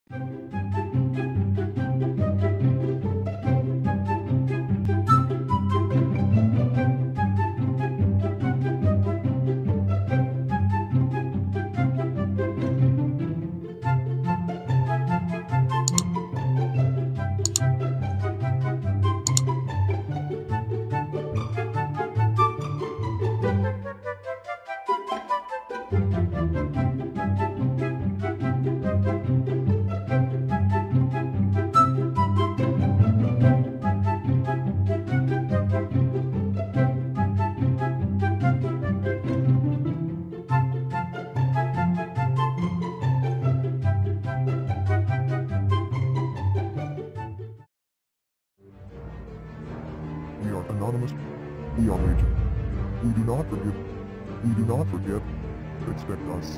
We are anonymous. We are legion. We do not forgive. We do not forget. Expect us.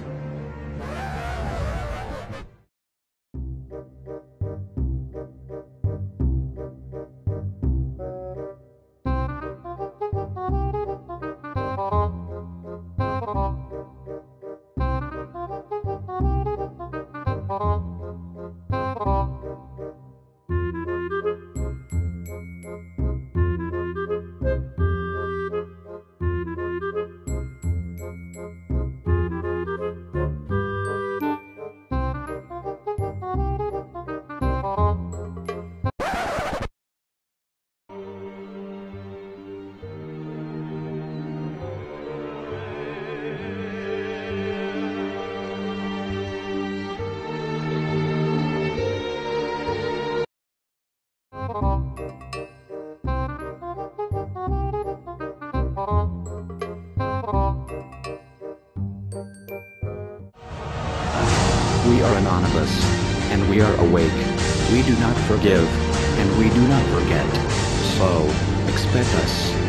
We are anonymous, and we are awake. We do not forgive, and we do not forget. So, expect us.